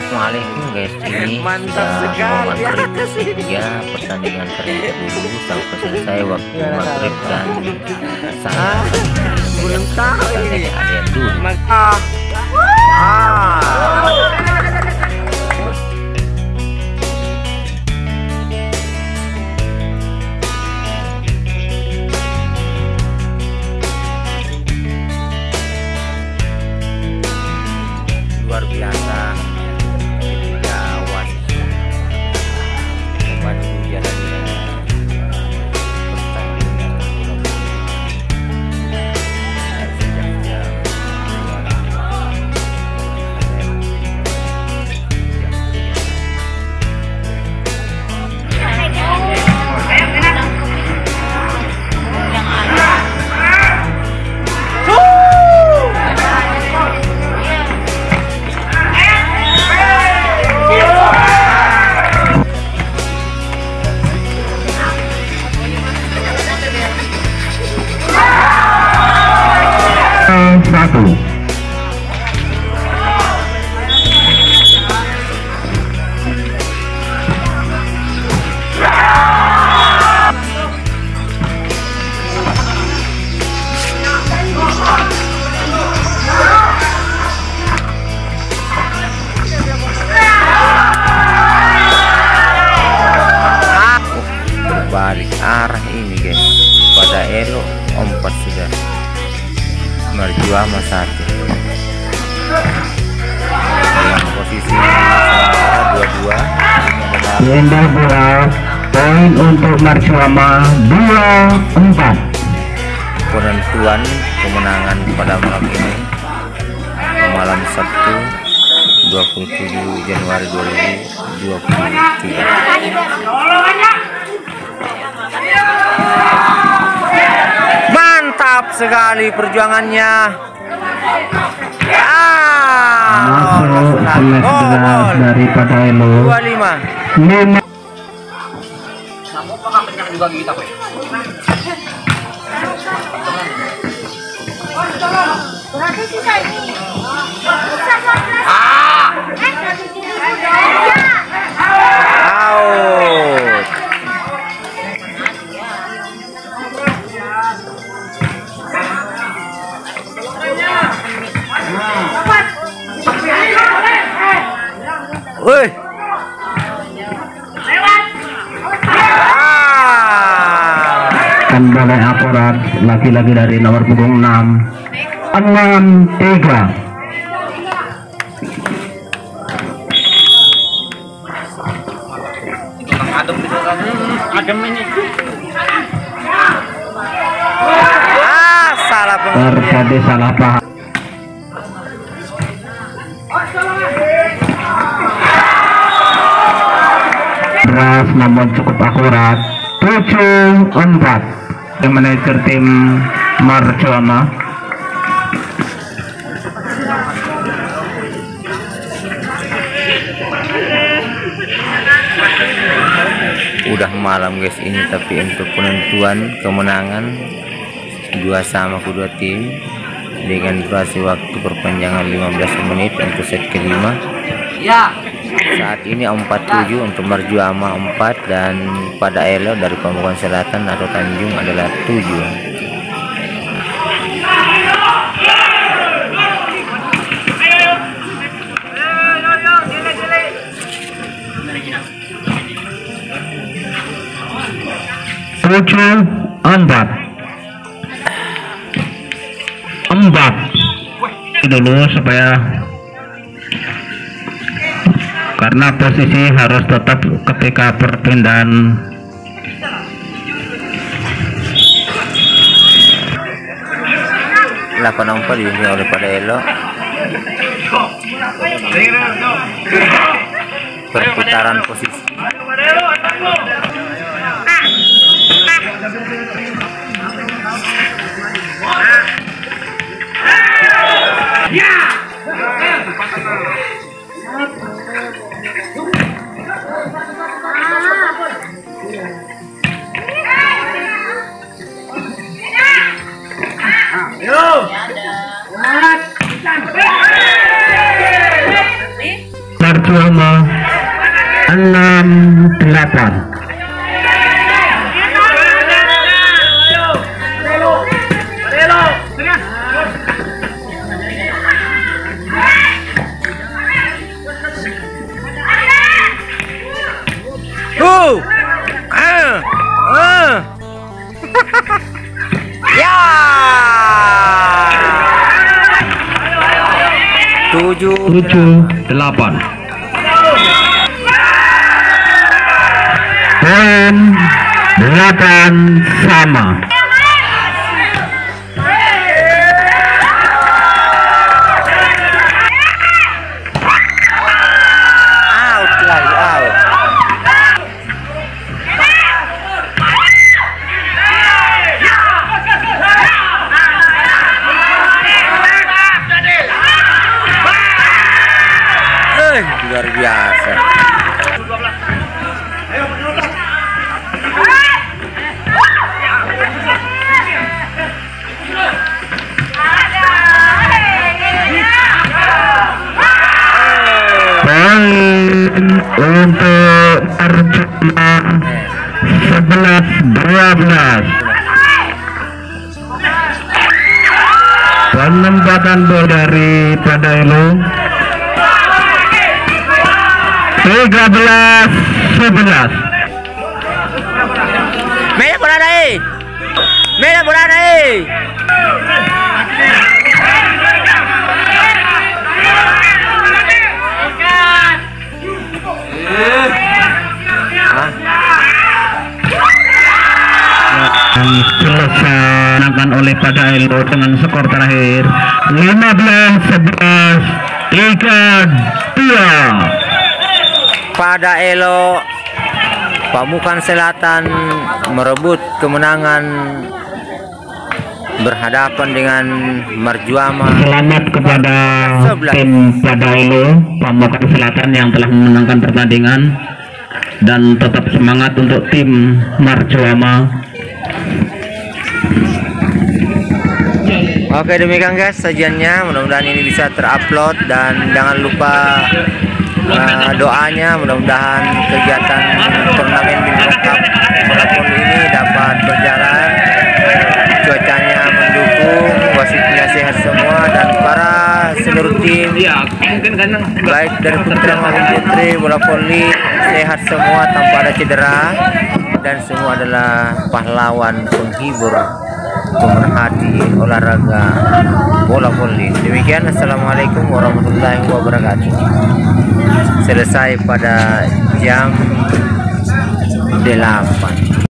Assalamualaikum guys, ini Mantap sudah sekali. mau maghrib ya, pertandingan terlihat dulu sampai selesai waktu maghrib dan sangat belum tahu ini. kalian dulu. Luar biasa ketika wasit membantu jalannya pertandingan bola voli sejak jam 1. Berbalik arah ini guys, pada Elo 4 sudah Marjuama 1 yang posisi dua-dua. Indah bola, poin untuk Marjuama 2-4. Penentuan kemenangan pada malam ini, malam Sabtu 27 Januari 2023. Mantap sekali perjuangannya. Masuk smash daripada Elo 25. 5. Out. Woi. Kembali akurat lagi-lagi dari nomor punggung 6 6-3. Salah Terjadi salah paham. Beras namun cukup akurat 7-4. Manajer tim Marjuama. Udah malam guys ini, tapi untuk penentuan kemenangan dua sama kedua tim dengan durasi waktu perpanjangan 15 menit untuk set kelima. Saat ini 47 untuk Marjuama 4 dan pada Elo dari Pamukan Selatan atau Tanjung adalah 7. Empat dulu supaya, karena posisi harus tetap ketika perpindahan. Lapan 4 diunggah oleh pada Elo. Perputaran posisi. Marjuama 6-8. Ya. 7-8. Poin 8 sama. Out lagi, out. Luar biasa. Poin untuk Marjuama 11-12. Penempatan bola dari Padaelo 13-11. Mera bola naik. Mera bola naik. Dilaksanakan oleh Padaelo dengan skor terakhir 15-11, 3-2. Padaelo Pamukan Selatan merebut kemenangan berhadapan dengan Marjuama. Selamat kepada 11. tim Padaelo Pamukan Selatan yang telah memenangkan pertandingan, dan tetap semangat untuk tim Marjuama. Oke, demikian guys sajiannya, mudah-mudahan ini bisa terupload, dan jangan lupa doanya, mudah-mudahan kegiatan turnamen Bintang Cup bola voli ini dapat berjalan, cuacanya mendukung, wasitnya sehat semua, dan para seluruh tim baik dari putra maupun putri bola voli sehat semua tanpa ada cedera, dan semua adalah pahlawan penghibur pemerhati olahraga bola voli. Demikian, assalamualaikum warahmatullahi wabarakatuh. Selesai pada jam 8.